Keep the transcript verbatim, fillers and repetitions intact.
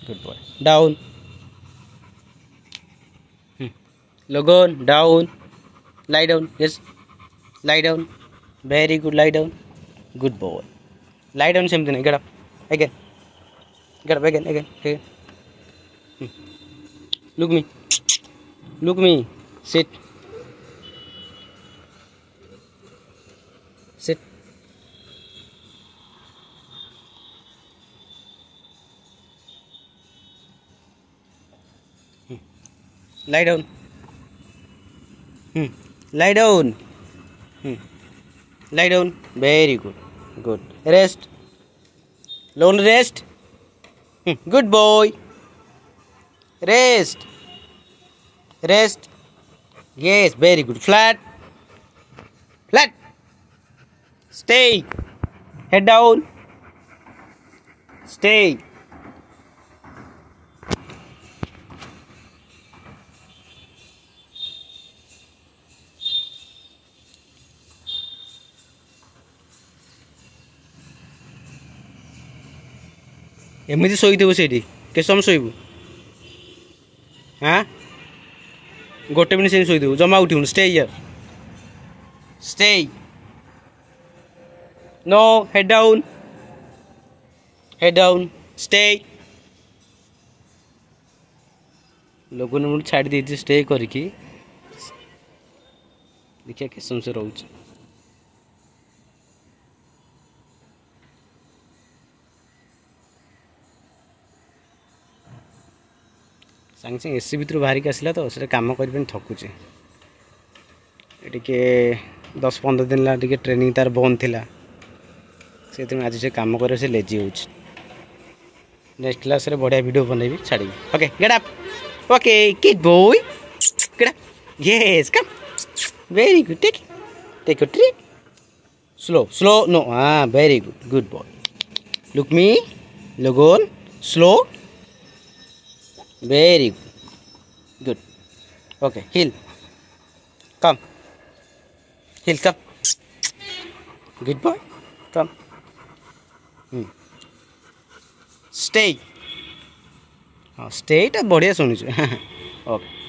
Good boy. Down. Hmm. Logon, down. Lie down. Yes. Lie down. Very good. Lie down. Good boy. Lie down. Same thing. Get up. Again. Get up again. Again. Again. Hmm. Look me. Look me. Sit. Sit. Hmm. Lie down. Hmm. Lie down. Hmm. Lie down. Very good. Good. Rest. Long rest. Hmm. Good boy. Rest. Rest. Yes. Very good. Flat. Flat. Stay. Head down. Stay. एमती शोथु से के समय शोबू हाँ गोटे minute से शोथु जमा उठू stay here stay no head down head down stay लोगों ने मुझे छाड़ दी स्टे करके देखिए के समय से रोच सांगे सांगे एसी भितर बाहरिक आसला तो से कम कर थकुचे टे दस पंद्रह दिन ला टे ट्रेनिंग तार बंद थिला से आज से कम कर से लेजी हो नेक्स्ट क्लास रे बढ़िया वीडियो बनैबी छाड़ी okay get up okay kid boy get up yes come very good take take a trick slow slow no हाँ very good good boy look me लोगन slow very good good okay heel come heel come good boy come hmm. stay हाँ stay टा बढ़िया सुनी okay